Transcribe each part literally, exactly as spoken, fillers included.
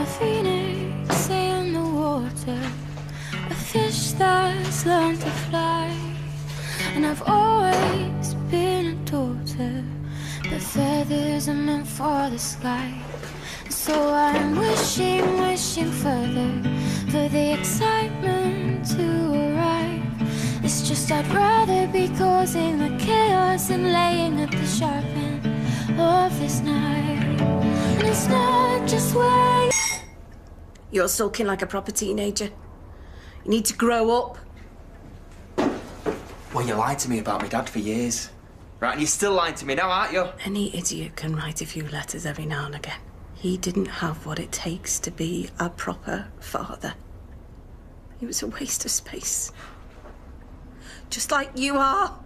phoenix in the water, a fish that's learned to fly. And I've always been a daughter, but feathers are meant for the sky. So I'm wishing, wishing further for the excitement to arrive. It's just I'd rather be causing the chaos than laying at the sharp end of this knife. And it's not just where you're sulking like a proper teenager. You need to grow up. Well, you lied to me about my dad for years. Right, and you're still lying to me now, aren't you? Any idiot can write a few letters every now and again. He didn't have what it takes to be a proper father. He was a waste of space. Just like you are.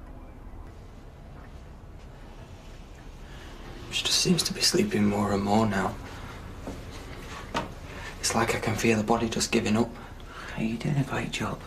She just seems to be sleeping more and more now. It's like I can feel the body just giving up. Are you doing a great job?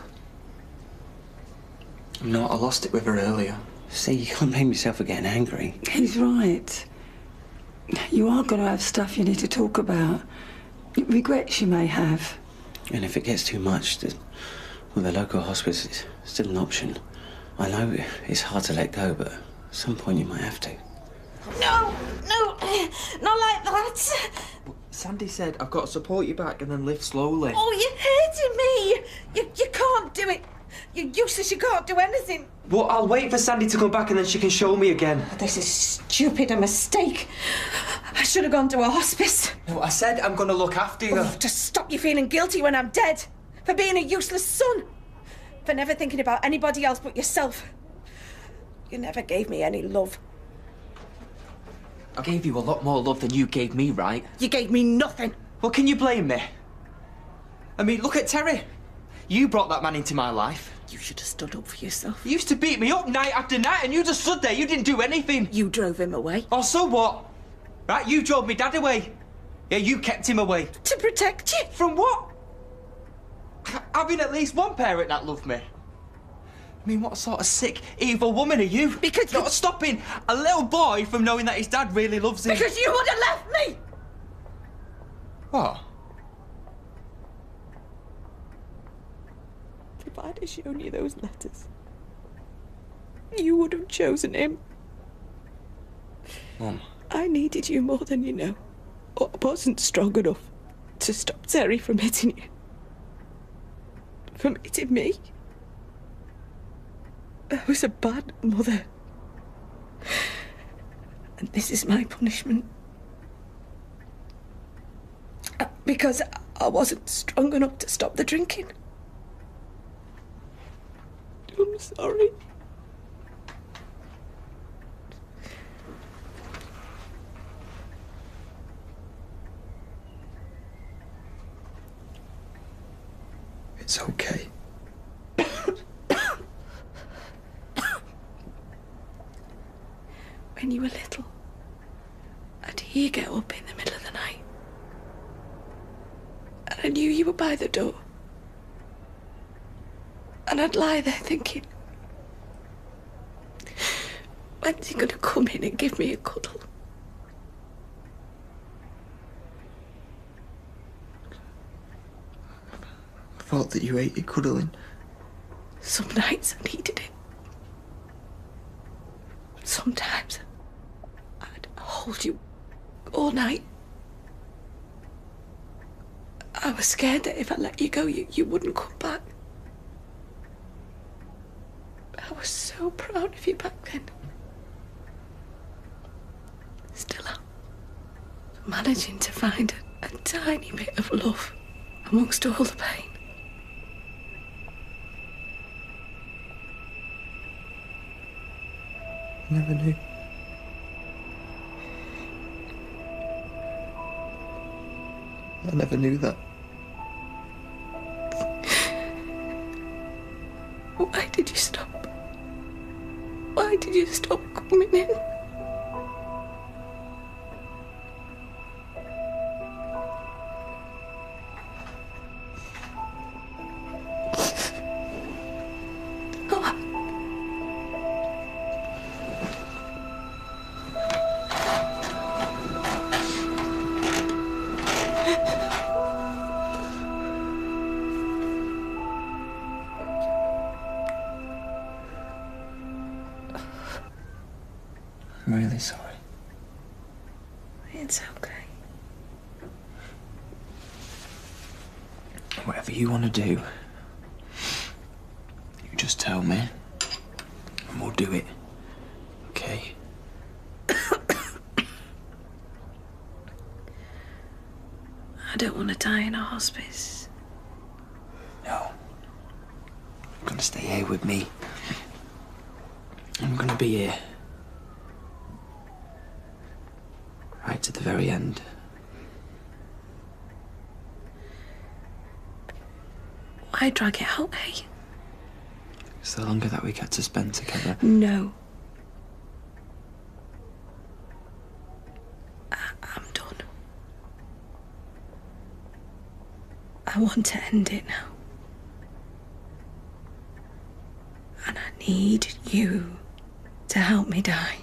I'm not. I lost it with her earlier. See, you can't blame yourself for getting angry. He's right. You are going to have stuff you need to talk about. Regrets you may have. And if it gets too much, the, well, the local hospice is still an option. I know it's hard to let go, but at some point you might have to. No, no, not like that. Sandy said I've got to support you back and then live slowly. Oh, you're hurting me. You, you can't do it. You're useless. You can't do anything. Well, I'll wait for Sandy to come back and then she can show me again. This is stupid. A mistake. I should have gone to a hospice. No, I said I'm going to look after you. Oh, to stop you feeling guilty when I'm dead. For being a useless son. For never thinking about anybody else but yourself. You never gave me any love. I gave you a lot more love than you gave me, right? You gave me nothing. Well, can you blame me? I mean, look at Terry. You brought that man into my life. You should have stood up for yourself. You used to beat me up night after night and you just stood there. You didn't do anything. You drove him away. Oh, so what? Right, you drove me dad away. Yeah, you kept him away. To protect you. From what? Having at least one parent that loved me. I mean, what sort of sick, evil woman are you? Because not stopping a little boy from knowing that his dad really loves him. Because you would have left me! What? If I'd have shown you those letters, you would have chosen him. Mum. I needed you more than you know. I wasn't strong enough to stop Terry from hitting you. From hitting me. I was a bad mother. And this is my punishment. Because I wasn't strong enough to stop the drinking. I'm sorry. It's okay. When you were little, I'd hear you get up in the middle of the night. And I knew you were by the door. And I'd lie there thinking, when's he gonna come in and give me a cuddle? I thought that you hated cuddling. Some nights I needed it. Sometimes I'd hold you all night. I was scared that if I let you go, you, you wouldn't come back. I was so proud of you back then. Still am. Managing to find a, a tiny bit of love amongst all the pain. I never knew. I never knew that. Why did you stop? Why did you stop coming in? Oh. I'm really sorry. It's okay. Whatever you want to do, you just tell me, and we'll do it. Okay? I don't want to die in a hospice. No. You're gonna stay here with me. I'm gonna be here. Right to the very end. Why drag it out, eh? It's the longer that we get to spend together. No. I I'm done. I want to end it now. And I need you to help me die.